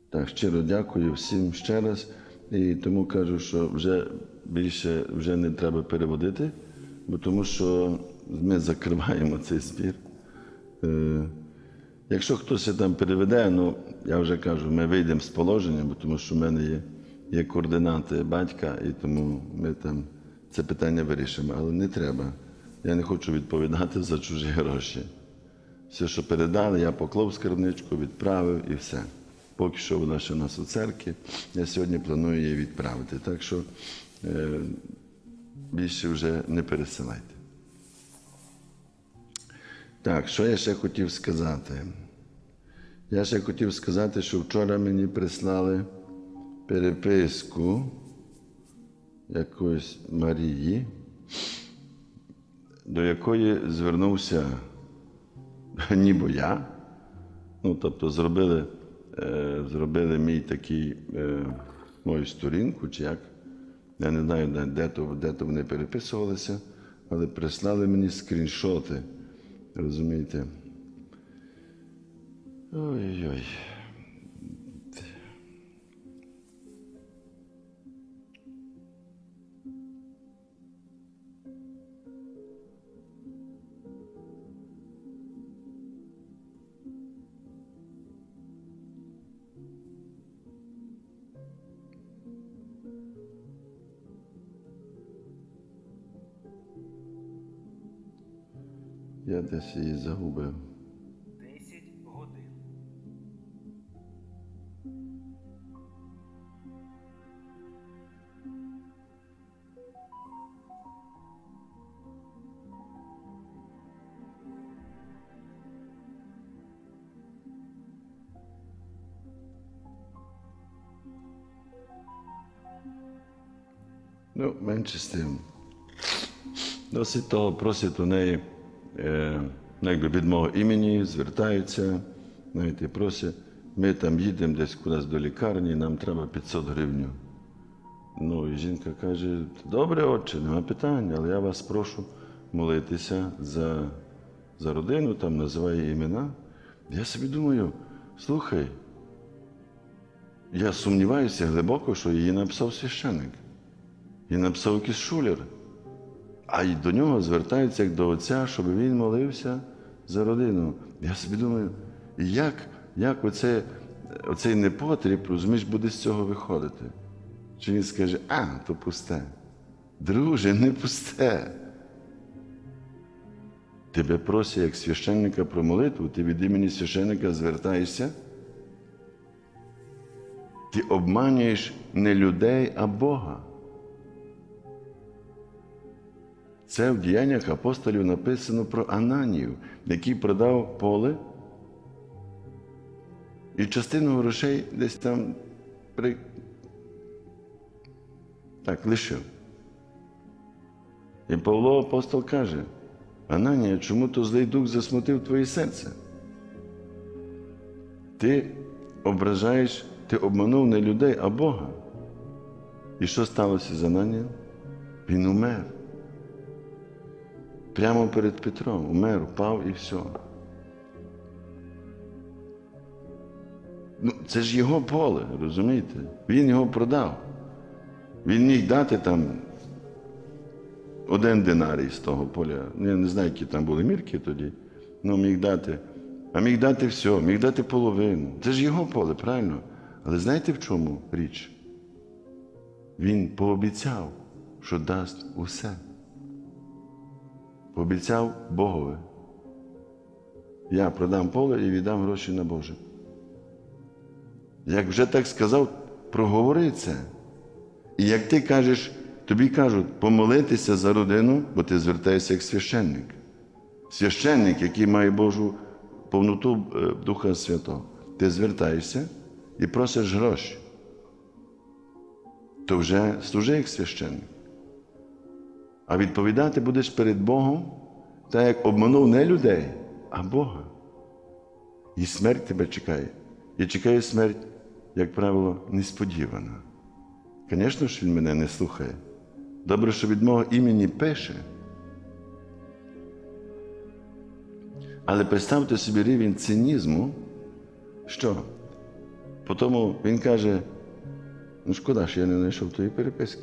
Так, щиро дякую всім ще раз. І тому кажу, що вже більше не треба переводити, бо тому що ми закриваємо цей збір. Якщо хтось там переведе, ну, я вже кажу, ми вийдемо з положення, бо тому що в мене є координати батька, і тому ми там це питання вирішимо. Але не треба. Я не хочу відповідати за чужі гроші. Все, що передали, я поклав в скарбничку, відправив і все. Поки що вона ще у нас у церкві, я сьогодні планую її відправити. Так що більше вже не пересилайте. Так, що я ще хотів сказати? Я ще хотів сказати, що вчора мені прислали переписку якоїсь Марії, до якої звернувся ніби я. Ну, тобто зробили мій такий, мою сторінку, чи як. Я не знаю, де то вони переписувалися, але прислали мені скріншоти. Розумієте? Ой-ой-ой. Я десь її загубив. 10 годин. Ну, менше з тим. Досить того просять у неї, якби від мого імені, звертаються, знаєте, просять, ми там їдемо десь кудись до лікарні, нам треба 500 гривень. Ну, і жінка каже, добре, отче, нема питань, але я вас прошу молитися за родину, там називає імена. Я собі думаю, слухай, я сумніваюся глибоко, що її написав священик. Її написав якийсь шулер. А й до нього звертаються як до отця, щоб він молився за родину. Я собі думаю, як оцей непотріб, розумієш, буде з цього виходити? Чи він скаже, то пусте. Друже, не пусте. Тебе просять як священника про молитву, ти від імені священника звертаєшся. Ти обманюєш не людей, а Бога. Це в діяннях апостолів написано про Ананію, який продав поле і частину грошей десь там лишив. І Павло апостол каже, Ананія, чому то злий дух засмутив твоє серце? Ти ображаєш, ти обманув не людей, а Бога. І що сталося з Ананієм? Він умер. Прямо перед Петром. Умер, впав і все. Ну, це ж його поле, розумієте? Він його продав. Він міг дати там 1 динарій з того поля. Я не знаю, які там були мірки тоді. Ну, міг дати. А міг дати все, міг дати половину. Це ж його поле, правильно? Але знаєте, в чому річ? Він пообіцяв, що дасть усе. Пообіцяв Богові. Я продам поле і віддам гроші на Боже. Як вже так сказав, проговори це. І як ти кажеш, тобі кажуть, помолитися за родину, бо ти звертаєшся як священник. Священник, який має Божу повноту Духа Святого. Ти звертаєшся і просиш гроші. То вже служи як священник. А відповідати будеш перед Богом, так як обманув не людей, а Бога. І смерть тебе чекає. І чекає смерть, як правило, несподівана. Звісно ж, він мене не слухає. Добре, що від мого імені пише. Але представте собі рівень цинізму, що Потім він каже, ну шкода, що я не знайшов тої переписки,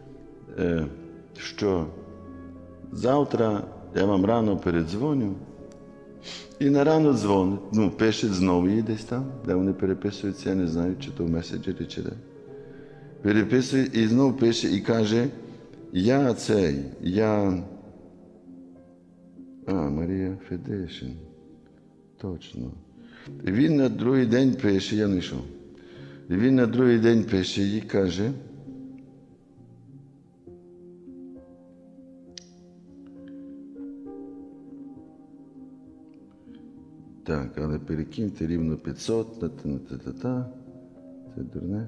що завтра я вам рано передзвоню, і на рано дзвонить, пише знову їй десь там, де вони переписуються, я не знаю, чи то в меседжері, чи де. Переписує і знову пише і каже, Марія Федишин, точно. І він на другий день пише, я не йшов, і він на другий день пише і каже, так, але перекиньте рівно 500, це дурне.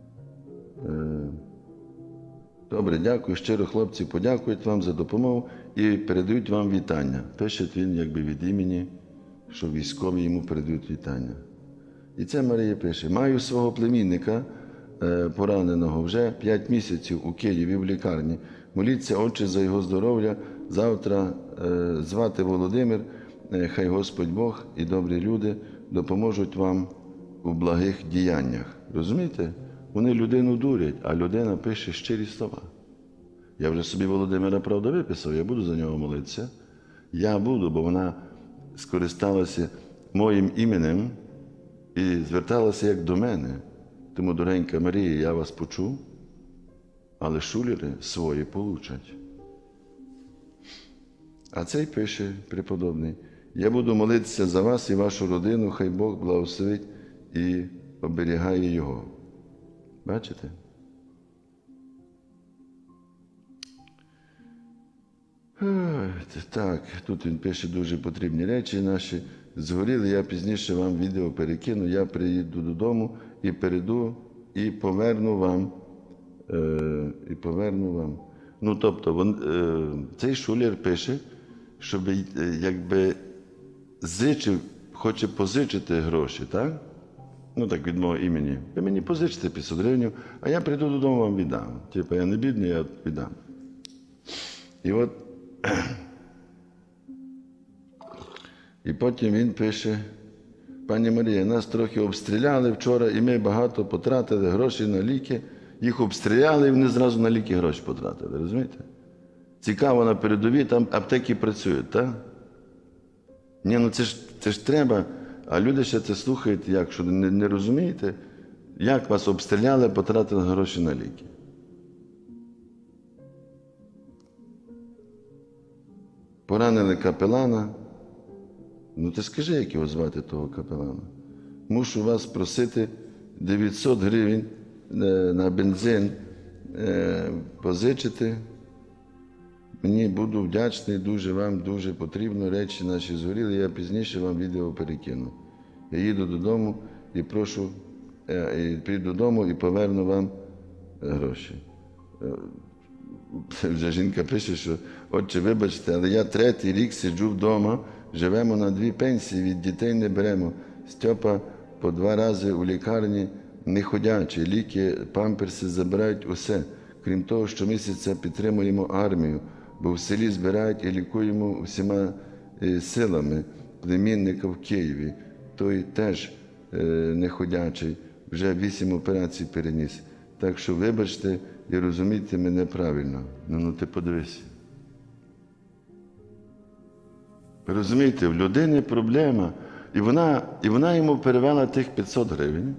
Добре, дякую, щиро хлопці подякують вам за допомогу і передають вам вітання. Пише він якби від імені, що військові йому передають вітання. І це Марія пише, маю свого племінника, пораненого вже 5 місяців у Києві в лікарні. Моліться, Отче, за його здоров'я. Завтра звати Володимир, хай Господь Бог і добрі люди допоможуть вам у благих діяннях. Розумієте? Вони людину дурять, а людина пише щирі слова. Я вже собі Володимира, правда, виписав, я буду за нього молитися. Я буду, бо вона скористалася моїм іменем і зверталася як до мене. Тому, дорогенька Марія, я вас почув, але шулери свої получать. А цей пише, преподобний, я буду молитися за вас і вашу родину, хай Бог благословить і оберігає його. Бачите? Так, тут він пише дуже потрібні речі наші. Згоріли, я пізніше вам відео перекину, я приїду додому і перейду, і поверну вам. Ну, тобто, цей шулер пише, щоб якби хоче позичити гроші, так? Ну, так, від мого імені. Ви мені позичите 500 гривень, а я прийду додому, вам віддам. Типа, я не бідний, я віддам. І потім він пише, пані Марія, нас трохи обстріляли вчора, і ми багато потратили грошей на ліки. Їх обстріляли, і вони зразу на ліки гроші потратили, розумієте? Цікаво, на передовій, там аптеки працюють, так? Ні, ну це ж треба. А люди ще це слухають, як, що не розумієте, як вас обстріляли, потратили гроші на ліки. Поранили капелана. Ну ти скажи, як його звати, того капелана. Мушу вас просити 900 гривень на бензин позичити. Мені буду вдячний, дуже вам, дуже потрібно, речі наші згоріли, я пізніше вам відео перекину. Я їду додому і прийду додому і поверну вам гроші. Вже жінка пише, що, отче, вибачте, але я 3-й рік сиджу вдома, живемо на 2 пенсії, від дітей не беремо. Стьопа по 2 рази у лікарні не ходячий, ліки, памперси забирають усе. Крім того, щомісяця підтримуємо армію, бо в селі збирають і лікуємо всіма силами племінника в Києві. Той теж неходячий, вже 8 операцій переніс. Так що вибачте і розумійте мене правильно. Ну ти подивися. Ви розумієте, в людини проблема. І вона йому перевела тих 500 гривень.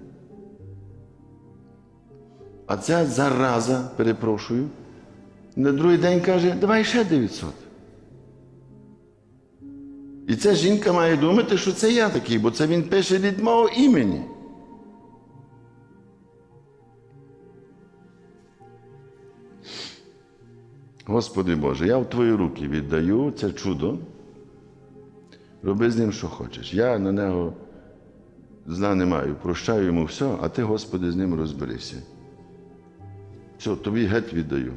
А ця зараза, перепрошую, на другий день каже, давай ще 900. І ця жінка має думати, що це я такий, бо це він пише від мого імені. Господи Боже, я в Твої руки віддаю це чудо, роби з ним, що хочеш. Я на нього зла не маю, прощаю йому все, а Ти, Господи, з ним розберися. Все, Тобі геть віддаю.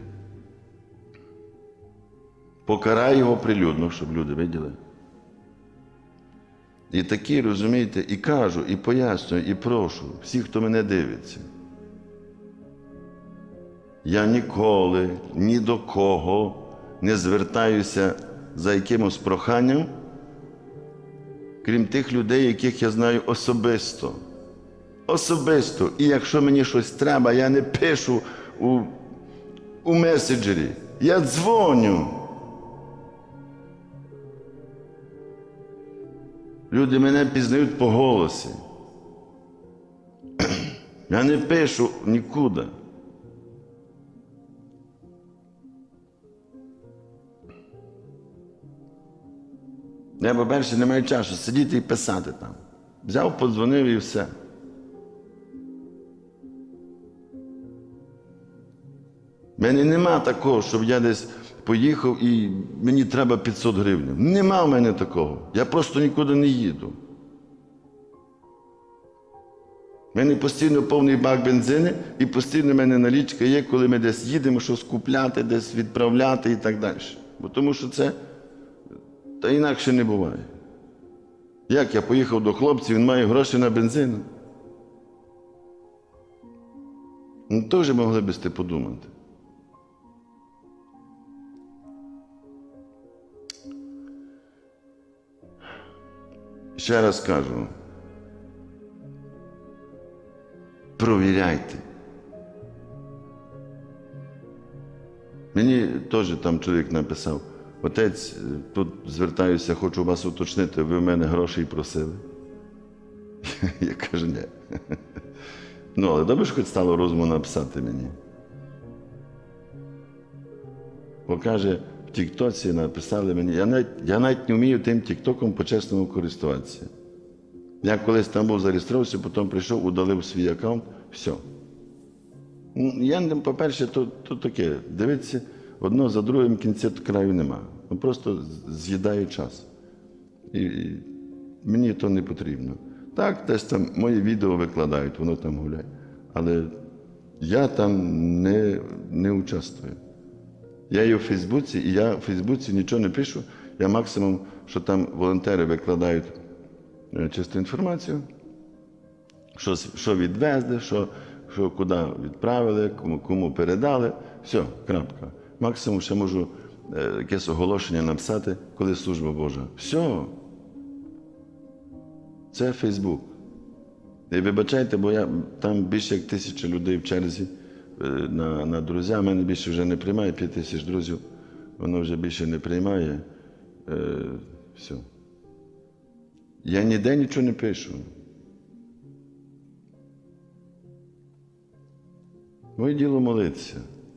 Покарай його прилюдно, щоб люди виділи. І такі, розумієте, і кажу, і пояснюю, і прошу всіх, хто мене дивиться. Я ніколи ні до кого не звертаюся за якимось проханням, крім тих людей, яких я знаю особисто. особисто. І якщо мені щось треба, я не пишу у меседжері. Я дзвоню. Люди мене пізнають по голосі. Я не пишу нікуди. Я, по-перше, не маю часу сидіти і писати там. Взяв, подзвонив і все. В мене нема такого, щоб я десь поїхав і мені треба 500 гривень. Нема в мене такого. Я просто нікуди не їду. В мене постійно повний бак бензину і постійно в мене налічка є, коли ми десь їдемо, щось купляти, десь відправляти і так далі. Бо тому що це, та інакше не буває. Як я поїхав до хлопців, він має гроші на бензин. Ну, теж могли б сте подумати. Ще раз кажу, провіряйте. Мені теж там чоловік написав: отець, тут звертаюся, хочу вас уточнити, ви в мене грошей просили? Я кажу, ні. Ну, але добре ж хоч стало розуму написати мені. Бо каже, в Тіктоці написали мені, я навіть не вмію тим Тіктоком по-чесному користуватися. Я колись там був зареєструвався, потім прийшов, удалив свій аккаунт, все. Я, по-перше, то таке, дивіться, одно за другим кінця краю нема. Ну, просто з'їдаю час. І мені то не потрібно. Так, десь там мої відео викладають, воно там гуляє. Але я там не участвую. Я є у Фейсбуці, і я в Фейсбуці нічого не пишу. Я максимум, що там волонтери викладають чисту інформацію, що відвезли, що куди відправили, кому передали. Все, крапка. Максимум ще можу якесь оголошення написати, коли служба Божа. Все. Це Фейсбук. І вибачайте, бо там більше як 1000 людей в черзі на друзі. Мене більше вже не приймає, 5000 друзів. Воно вже більше не приймає. Все. Я ніде нічого не пишу. Моє діло молитися.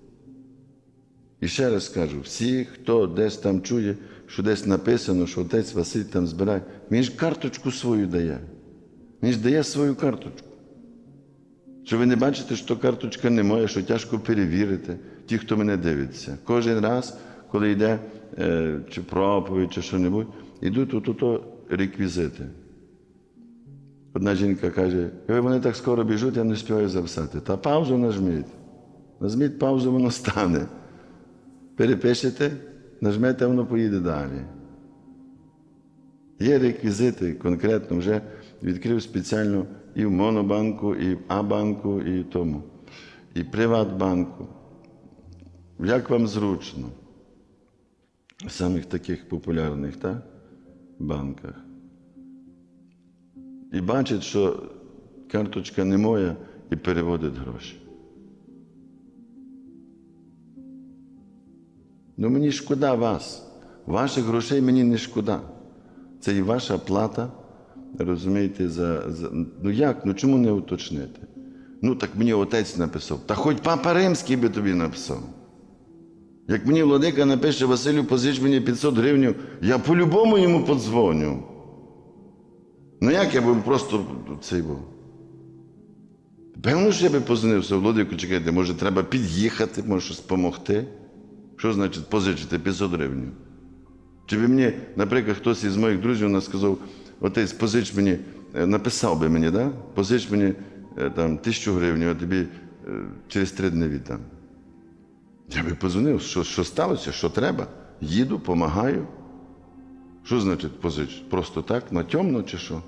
І ще раз кажу, всі, хто десь там чує, що десь написано, що отець Василь там збирає, він ж карточку свою дає. Він ж дає свою карточку. Що ви не бачите, що карточка не моя, що тяжко перевірити, ті, хто мене дивиться. Кожен раз, коли йде чи проповідь, чи що-небудь, йдуть ото реквізити. Одна жінка каже, вони так скоро біжуть, я не співаю записати. Та паузу нажміть. Нажміть паузу, воно стане. Перепишете, нажмете, воно поїде далі. Є реквізити конкретно, вже відкрив спеціально і в Монобанку, і в А-банку, і тому, і Приватбанку. Як вам зручно? В самих таких популярних, так? Банках. І бачить, що карточка не моя, і переводить гроші. Ну мені шкода вас. Ваших грошей мені не шкода. Це і ваша плата, розумієте, ну як, ну чому не уточнити? Ну так мені отець написав. Та хоч Папа Римський би тобі написав. Як мені владика напише, Василю, позич мені 500 гривень, я по-любому йому подзвоню. Ну як я б просто цей був? Певно, що я би позвонився, владику, чекайте, може треба під'їхати, може щось допомогти? Що значить позичити 500 гривень? Чи би мені, наприклад, хтось із моїх друзів сказав, отець, позич мені, написав би мені, да? Позич мені там 1000 гривень, я тобі через 3 дні віддам. Я би позвонив, що сталося, що треба. Їду, допомагаю. Що значить позич? Просто так, на тьомно чи що?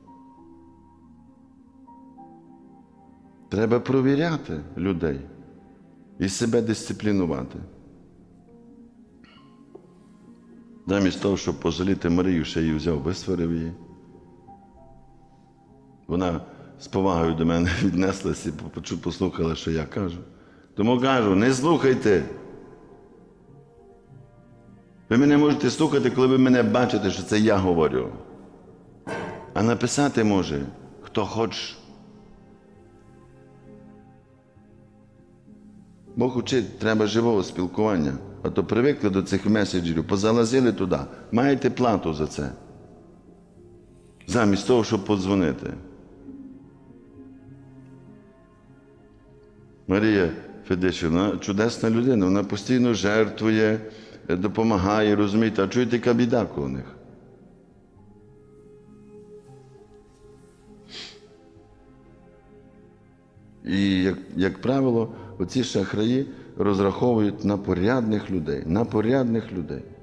Треба провіряти людей і себе дисциплінувати. Замість того, щоб пожаліти Марію, ще її взяв, висварив її. Вона з повагою до мене віднеслася і послухала, що я кажу. Тому кажу, не слухайте. Ви мене можете слухати, коли ви мене бачите, що це я говорю. А написати може, хто хоче. Бог учить, треба живого спілкування. А то привикли до цих меседжерів, позалазили туди. Маєте плату за це. Замість того, щоб подзвонити. Марія Федишівна чудесна людина, вона постійно жертвує, допомагає, розумієте, а чуєте, яка біда коло них. І, як правило, оці шахраї розраховують на порядних людей. На порядних людей.